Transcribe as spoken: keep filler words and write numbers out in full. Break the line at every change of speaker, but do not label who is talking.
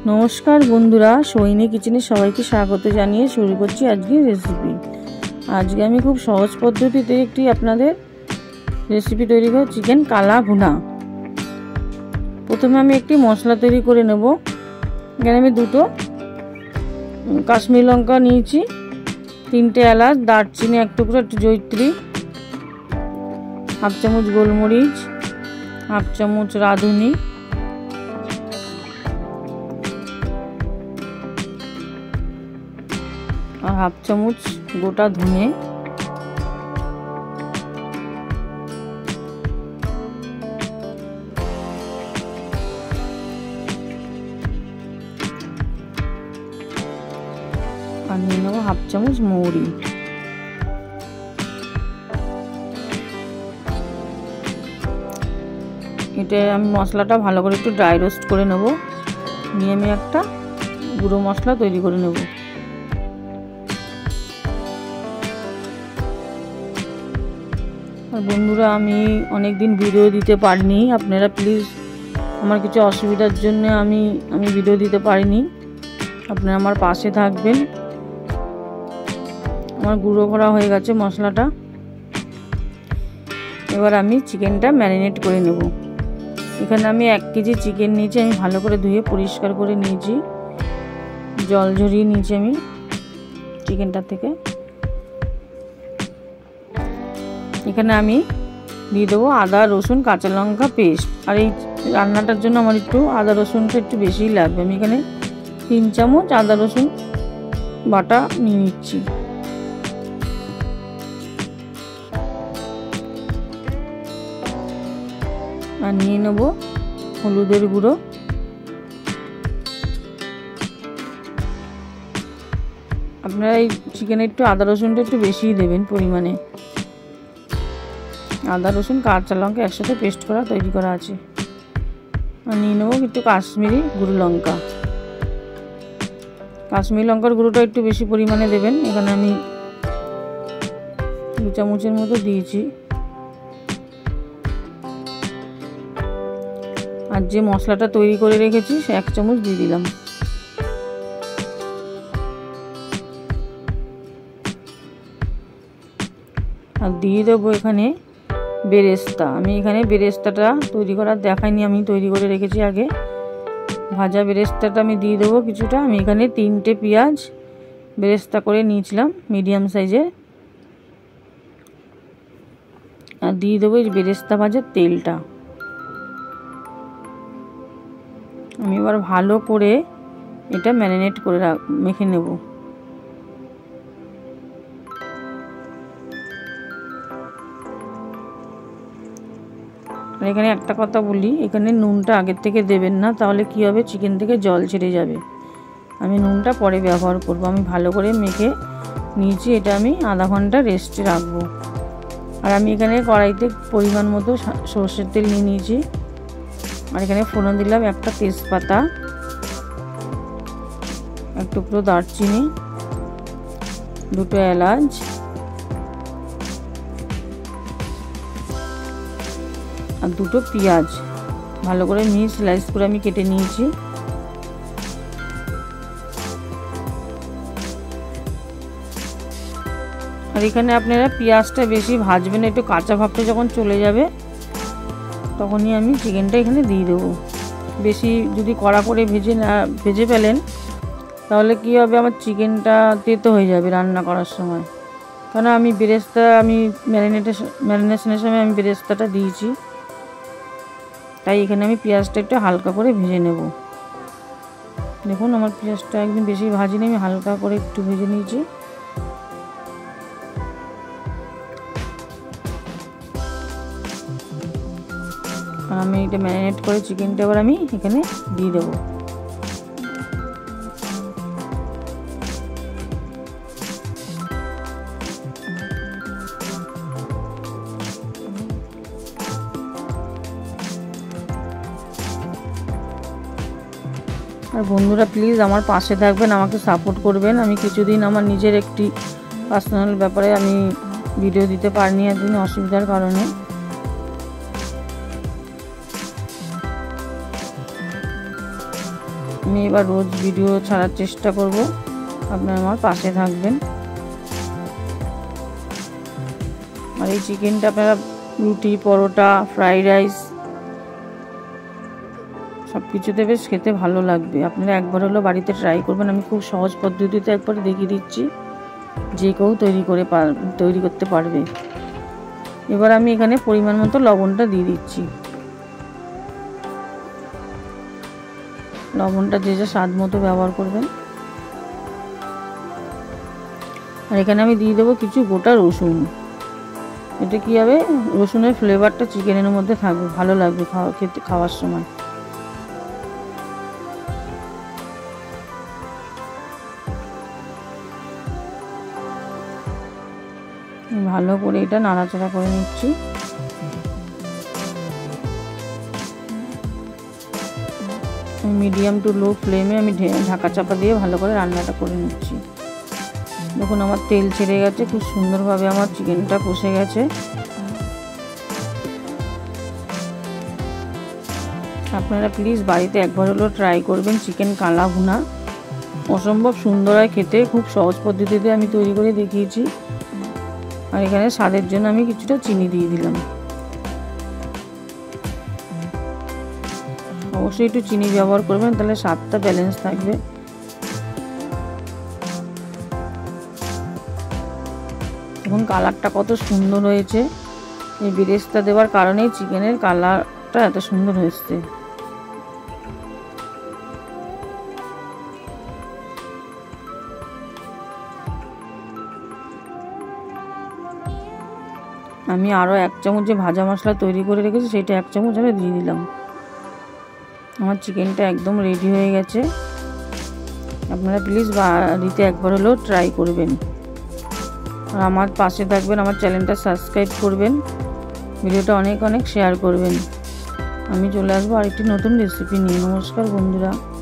নমস্কার বন্ধুরা, সৈনী কিচেনে সবাইকে স্বাগত জানিয়ে শুরু করছি আজকের রেসিপি। আজকে আমি খুব সহজ পদ্ধতিতে একটি আপনাদের রেসিপি তৈরি করব, চিকেন কালা ভুনা। প্রথমে আমি একটি মশলা তৈরি করে নেব। এখানে আমি দুটো কাশ্মীরি লঙ্কা নিয়েছি, তিনটে এলাচ, দারচিনি এক টুকরো, একটু জয়িত্রী, হাফ চামচ গোলমরিচ, হাফ চামচ রাঁধুনি, আর হাফ চামচ গোটা ধনে, আর নিয়ে নেবো হাফ চামচ মৌরি। এটা আমি মশলাটা ভালো করে একটু ড্রাই রোস্ট করে নেব, নিয়ে আমি একটা গুঁড়ো মশলা তৈরি করে নেব। আর বন্ধুরা, আমি অনেক দিন ভিডিও দিতে পারিনি, আপনারা প্লিজ, আমার কিছু অসুবিধার জন্য আমি আমি ভিডিও দিতে পারিনি, আপনারা আমার পাশে থাকবেন। আমার গুঁড়ো করা হয়ে গেছে মশলাটা। এবার আমি চিকেনটা ম্যারিনেট করে নেব। এখানে আমি এক কেজি চিকেন নিয়েছি, আমি ভালো করে ধুয়ে পরিষ্কার করে নিয়েছি, জল ঝরিয়ে নিয়েছি আমি চিকেনটা থেকে। এখানে আমি দিয়ে দেবো আদা রসুন কাঁচা লঙ্কা পেস্ট। আর এই রান্নাটার জন্য আমার একটু আদা রসুনটা একটু বেশিই লাগবে। আমি এখানে তিন চামচ আদা রসুন বাটা নিয়ে নিচ্ছি। আর নিয়ে নেব হলুদের গুঁড়ো, আপনারা এই চিকেনে একটু আদা রসুনটা একটু বেশিই দেবেন পরিমাণে। আদা রসুন কাঁচা লঙ্কা একসাথে পেস্ট করা তৈরি করা আছে। আর নিয়ে নেবো একটু কাশ্মীরি গুঁড়ো লঙ্কা। কাশ্মীরি লঙ্কার গুঁড়োটা একটু বেশি পরিমাণে দেবেন। এখানে আমি দু চামচের মতো দিয়েছি। আর যে মশলাটা তৈরি করে রেখেছি সে এক চামচ দিয়ে দিলাম। আর দিয়ে দেবো এখানে বেরেস্তা। আমি এখানে বেরেস্তাটা তৈরি করার দেখাইনি, আমি তৈরি করে রেখেছি আগে। ভাজা বেরেস্তাটা আমি দিয়ে দেবো কিছুটা। আমি এখানে তিনটে পেঁয়াজ বেরেস্তা করে নিয়েছিলাম মিডিয়াম সাইজের। আর দিয়ে দেবো এই বেরেস্তা ভাজার তেলটা। আমি এবার ভালো করে এটা ম্যারিনেট করে মেখে নেব। আর এখানে একটা কথা বলি, এখানে নুনটা আগের থেকে দেবেন না, তাহলে কি হবে, চিকেন থেকে জল ছেড়ে যাবে। আমি নুনটা পরে ব্যবহার করব। আমি ভালো করে মেখে নিয়েছি, এটা আমি আধা ঘন্টা রেস্টে রাখবো। আর আমি এখানে কড়াইতে পরিমাণ মতো সর্ষের তেল নিয়ে নিয়েছি। আর এখানে ফোড়ন দিলাম একটা তেজপাতা, এক টুকরো দারচিনি, দুটো এলাচ, আর দুটো পেঁয়াজ ভালো করে মিহি স্লাইস করে আমি কেটে নিয়েছি। আর এখানে আপনারা পেঁয়াজটা বেশি ভাজবেন, একটু কাঁচা ভাবটা যখন চলে যাবে তখনই আমি চিকেনটা এখানে দিয়ে দেবো। বেশি যদি কড়া করে ভেজে না ভেজে ফেলেন তাহলে কি হবে, আমার চিকেনটা তেতো হয়ে যাবে রান্না করার সময়। কারণ আমি বেরেস্তা আমি ম্যারিনেটের ম্যারিনেশনের সময় আমি বেরেস্তাটা দিয়েছি, তাই এখানে আমি পেঁয়াজটা একটু হালকা করে ভেজে নেব। দেখুন আমার পেঁয়াজটা একদম বেশি ভাজিনি, আমি হালকা করে একটু ভেজে নিয়েছি। আর আমি এটা ম্যারিনেট করে চিকেনটা এবার আমি এখানে দিয়ে দেবো। আর বন্ধুরা প্লিজ আমার পাশে থাকবেন, আমাকে সাপোর্ট করবেন। আমি কিছুদিন আমার নিজের একটি পার্সোনাল ব্যাপারে আমি ভিডিও দিতে পারিনি একদিন অসুবিধার কারণে। আমি এবার রোজ ভিডিও ছাড়ার চেষ্টা করব, আপনারা আমার পাশে থাকবেন। আর এই চিকেনটা আপনারা রুটি, পরোটা, ফ্রাইড রাইস সব কিছুতে বেশ খেতে ভালো লাগবে। আপনারা একবার হলো বাড়িতে ট্রাই করবেন। আমি খুব সহজ পদ্ধতিতে একবার দেখিয়ে দিচ্ছি, যে কেউ তৈরি করে তৈরি করতে পারবে। এবার আমি এখানে পরিমাণ মতো লবণটা দিয়ে দিচ্ছি। লবণটা যে যা স্বাদ মতো ব্যবহার করবেন। আর এখানে আমি দিয়ে দেবো কিছু গোটা রসুন। এটা কী হবে, রসুনের ফ্লেভারটা চিকেনের মধ্যে থাকবে, ভালো লাগবে খাওয়া খেতে খাওয়ার সময়। ভালো করে এটা নাড়াচাড়া করে নিচ্ছি। মিডিয়াম টু লো ফ্লেমে আমি ঢাকা চাপা দিয়ে ভালো করে রান্নাটা করে নিচ্ছি। দেখুন আমার তেল ছেড়ে গেছে, খুব সুন্দরভাবে আমার চিকেনটা কষে গেছে। আপনারা প্লিজ বাড়িতে একবার হলেও ট্রাই করবেন চিকেন কালা ভুনা। অসম্ভব সুন্দর হয় খেতে, খুব সহজ পদ্ধতিতে আমি তৈরি করে দেখিয়েছি। আর এখানে স্বাদের জন্য আমি কিছুটা চিনি দিয়ে দিলাম। অবশ্যই একটু চিনি ব্যবহার করবেন, তাহলে স্বাদটা ব্যালেন্স থাকবে। এখন কালারটা কত সুন্দর হয়েছে, এই বেরেস্তা দেওয়ার কারণেই চিকেনের কালারটা এত সুন্দর হয়েছে। আমি আরও এক চামচ যে ভাজা মশলা তৈরি করে রেখেছি সেটা এক চামচ আমি দিয়ে দিলাম। আমার চিকেনটা একদম রেডি হয়ে গেছে। আপনারা প্লিজ বাড়িতে একবার হলেও ট্রাই করবেন। আর আমার পাশে থাকবেন, আমার চ্যানেলটা সাবস্ক্রাইব করবেন, ভিডিওটা অনেক অনেক শেয়ার করবেন। আমি চলে আসবো আরেকটি নতুন রেসিপি নিয়ে। নমস্কার বন্ধুরা।